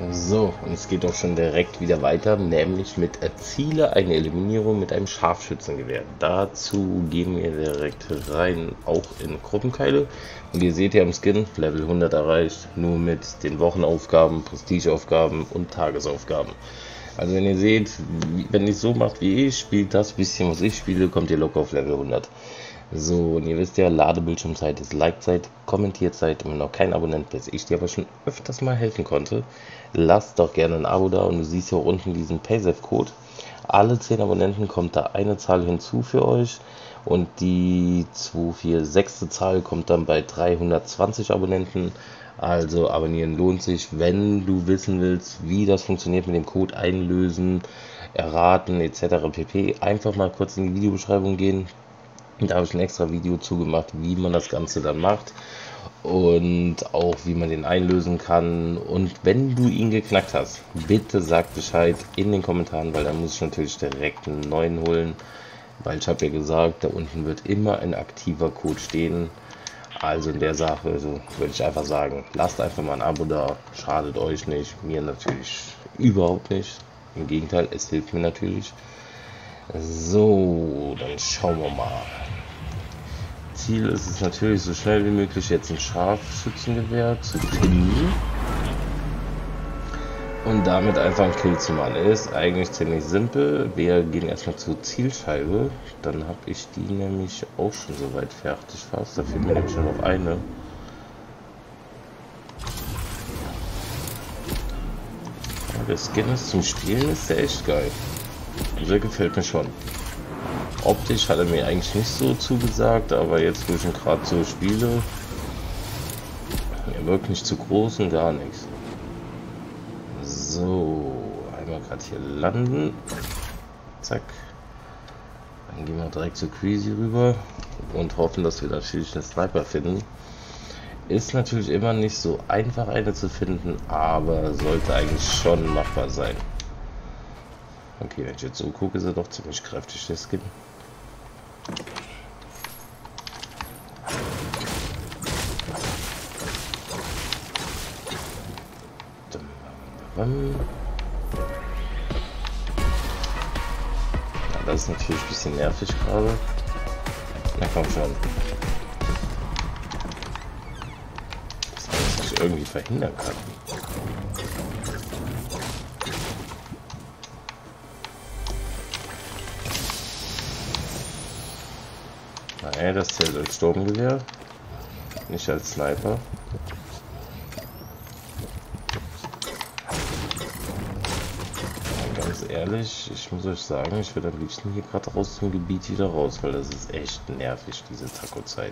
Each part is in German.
So, und es geht auch schon direkt wieder weiter, nämlich mit Erziele eine Eliminierung mit einem Scharfschützengewehr. Dazu gehen wir direkt rein, auch in Gruppenkeile. Und ihr seht ja im Skin, Level 100 erreicht, nur mit den Wochenaufgaben, Prestigeaufgaben und Tagesaufgaben. Also wenn ihr seht, wenn ihr so macht wie ich, spielt das bisschen, was ich spiele, kommt ihr locker auf Level 100. So, und ihr wisst ja, Ladebildschirmzeit ist Like-Zeit, Kommentierzeit, immer noch kein Abonnent, bis ich dir aber schon öfters mal helfen konnte. Lasst doch gerne ein Abo da und du siehst ja unten diesen Paysafe-Code. Alle 10 Abonnenten kommt da eine Zahl hinzu für euch und die 246. Zahl kommt dann bei 320 Abonnenten. Also abonnieren lohnt sich, wenn du wissen willst, wie das funktioniert mit dem Code einlösen, erraten etc. pp. Einfach mal kurz in die Videobeschreibung gehen. Da habe ich ein extra Video zugemacht, wie man das Ganze dann macht und auch wie man den einlösen kann. Und wenn du ihn geknackt hast, bitte sag Bescheid in den Kommentaren, weil dann muss ich natürlich direkt einen neuen holen, weil ich habe ja gesagt, da unten wird immer ein aktiver Code stehen. Also in der Sache würde ich einfach sagen, lasst einfach mal ein Abo da, schadet euch nicht, mir natürlich überhaupt nicht. Im Gegenteil, es hilft mir natürlich. So, dann schauen wir mal. Ziel ist es natürlich, so schnell wie möglich jetzt ein Scharfschützengewehr zu finden und damit einfach einen Kill zu machen. Ist eigentlich ziemlich simpel. Wir gehen erstmal zur Zielscheibe, dann habe ich die nämlich auch schon soweit fertig fast. Da fehlt mir nämlich nur noch eine. Der Skin ist zum Spielen, ist der echt geil. Der gefällt mir schon. Optisch hat er mir eigentlich nicht so zugesagt, aber jetzt, wo ich ihn gerade so spiele, er wirkt nicht zu groß und gar nichts. So, einmal gerade hier landen. Zack. Dann gehen wir direkt zu Crazy rüber und hoffen, dass wir natürlich einen Sniper finden. Ist natürlich immer nicht so einfach, eine zu finden, aber sollte eigentlich schon machbar sein. Okay, wenn ich jetzt so gucke, ist er doch ziemlich kräftig, der Skin. Ja, das ist natürlich ein bisschen nervig gerade. Na komm schon. Das ich irgendwie verhindern kann. Naja, das zählt als Sturmgewehr, nicht als Sniper. Ganz ehrlich, ich muss euch sagen, ich würde am liebsten hier gerade raus zum Gebiet wieder raus, weil das ist echt nervig, diese Taco-Zeit.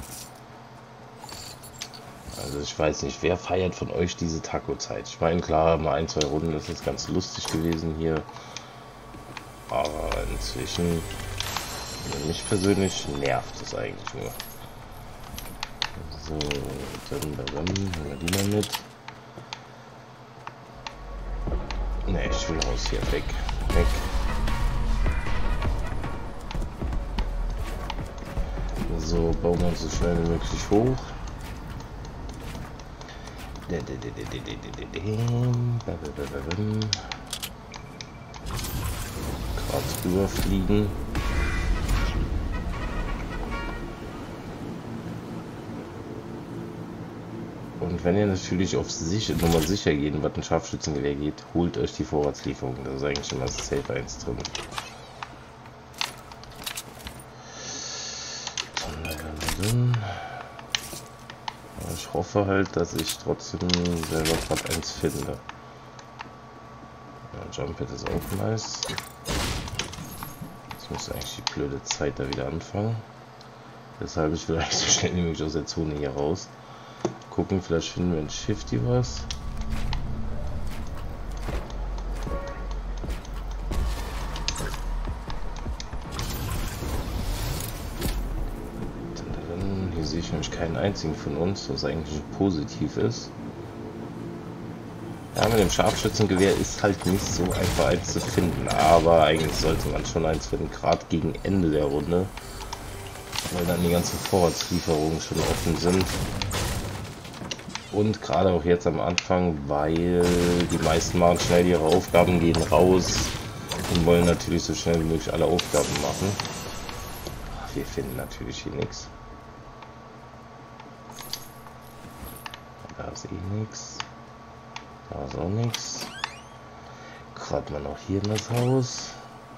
Also ich weiß nicht, wer feiert von euch diese Taco-Zeit? Ich meine, klar, mal 1, 2 Runden ist jetzt ganz lustig gewesen hier, aber inzwischen... Mich persönlich nervt es eigentlich nur. So, dann nehmen wir die mal mit. Ne, ich will raus hier. Weg. Weg. So, bauen wir uns so schnell wie möglich hoch. Gerade drüber fliegen. Und wenn ihr natürlich auf Nummer sicher gehen, was ein Scharfschützengewehr geht, holt euch die Vorratslieferung. Da ist eigentlich immer das Safe 1 drin. Ich hoffe halt, dass ich trotzdem selber gerade eins finde. Ja, Jump-Pad ist auch nice. Jetzt müsste eigentlich die blöde Zeit da wieder anfangen. Deshalb ich will eigentlich so schnell wie möglich aus der Zone hier raus. Gucken, vielleicht finden wir in Shifty was. Hier sehe ich nämlich keinen einzigen von uns, was eigentlich positiv ist. Ja, mit dem Scharfschützengewehr ist halt nicht so einfach eins zu finden, aber eigentlich sollte man schon eins finden, gerade gegen Ende der Runde, weil dann die ganzen Vorratslieferungen schon offen sind. Und gerade auch jetzt am Anfang, weil die meisten machen schnell ihre Aufgaben, gehen raus und wollen natürlich so schnell wie möglich alle Aufgaben machen. Wir finden natürlich hier nichts. Da ist eh nichts. Da ist auch nichts. Gerade mal noch hier in das Haus.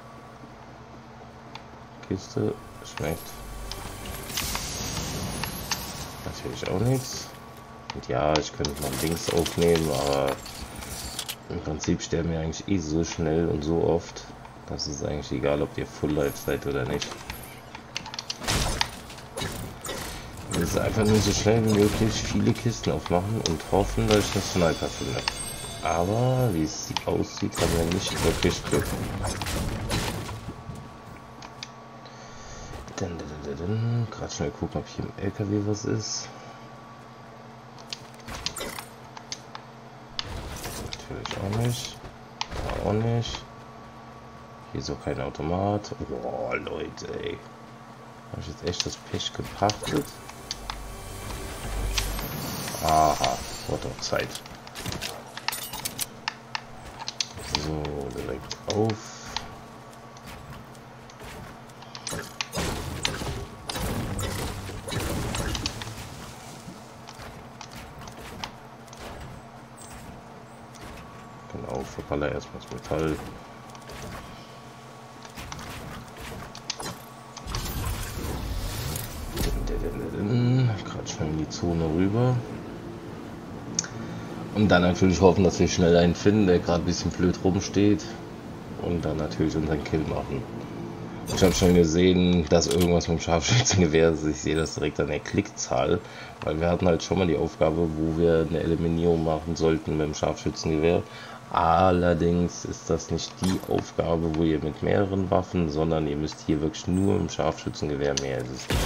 Kiste. Schmeckt. Natürlich auch nichts. Und ja, ich könnte mal Dings aufnehmen, aber im Prinzip sterben wir eigentlich eh so schnell und so oft, dass es eigentlich egal, ob ihr Full Life seid oder nicht. Wir müssen einfach nur so schnell wie möglich viele Kisten aufmachen und hoffen, dass ich einen Sniper finde. Aber wie es aussieht, haben wir nicht wirklich Glück. Gerade schnell gucken, ob hier im LKW was ist. Natürlich auch nicht. Da auch nicht. Hier ist auch kein Automat. Boah, Leute, ey. Habe ich jetzt echt das Pech gepachtet? Aha, wurde auch Zeit. So, direkt auf. Genau, verballer erstmal das Metall. Gerade schnell in die Zone rüber. Und dann natürlich hoffen, dass wir schnell einen finden, der gerade ein bisschen blöd rumsteht. Und dann natürlich unseren Kill machen. Ich habe schon gesehen, dass irgendwas mit dem Scharfschützengewehr ist. Ich sehe das direkt an der Klickzahl. Weil wir hatten halt schon mal die Aufgabe, wo wir eine Eliminierung machen sollten mit dem Scharfschützengewehr. Allerdings ist das nicht die Aufgabe, wo ihr mit mehreren Waffen, sondern ihr müsst hier wirklich nur im Scharfschützengewehr mehr. Es ist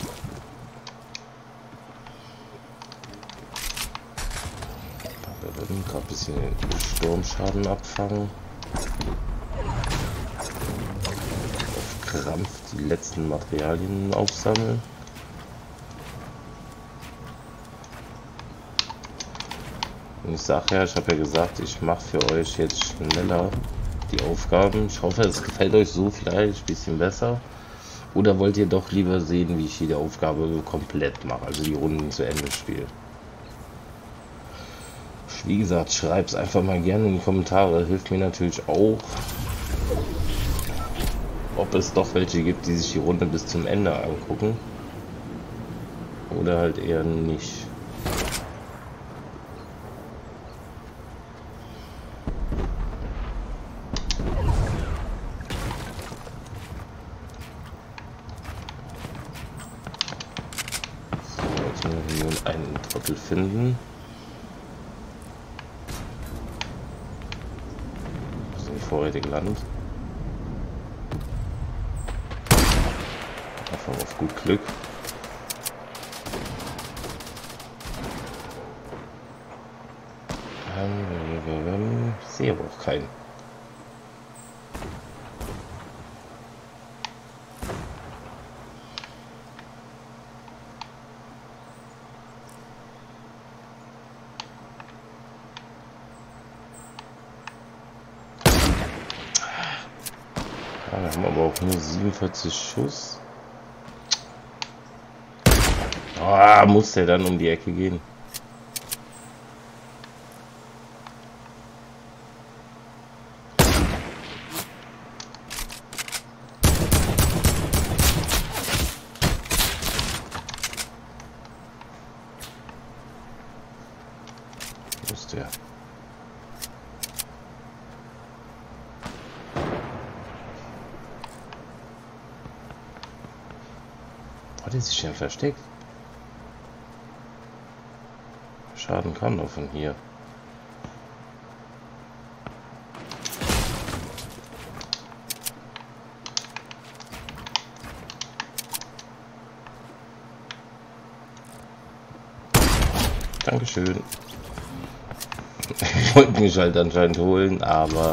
gerade ein bisschen Sturmschaden abfangen. Auf Krampf die letzten Materialien aufsammeln. Und ich sage ja, ich habe ja gesagt, ich mache für euch jetzt schneller die Aufgaben. Ich hoffe, es gefällt euch so vielleicht ein bisschen besser. Oder wollt ihr doch lieber sehen, wie ich jede Aufgabe komplett mache, also die Runden zu Ende spiele? Wie gesagt, schreibt es einfach mal gerne in die Kommentare, hilft mir natürlich auch, ob es doch welche gibt, die sich die Runde bis zum Ende angucken oder halt eher nicht. So, jetzt müssen wir nur einen Trottel finden. Vorräte gelandet. Einfach auf gut Glück. Ich sehe aber auch keinen. Ja, wir haben aber auch nur 47 Schuss. Ah, muss der dann um die Ecke gehen? Muss der. Hat er sich denn versteckt? Schaden kam doch von hier. Dankeschön. Ich wollte mich halt anscheinend holen, aber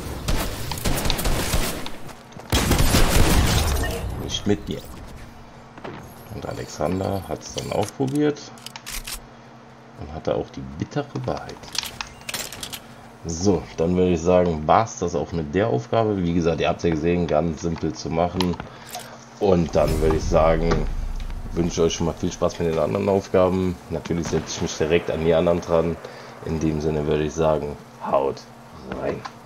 nicht mit mir. Und Alexander hat es dann auch probiert. und hatte auch die bittere Wahrheit. So, dann würde ich sagen, war es das auch mit der Aufgabe. Wie gesagt, ihr habt ja gesehen, ganz simpel zu machen. Und dann würde ich sagen, wünsche euch schon mal viel Spaß mit den anderen Aufgaben. Natürlich setze ich mich direkt an die anderen dran. In dem Sinne würde ich sagen, haut rein.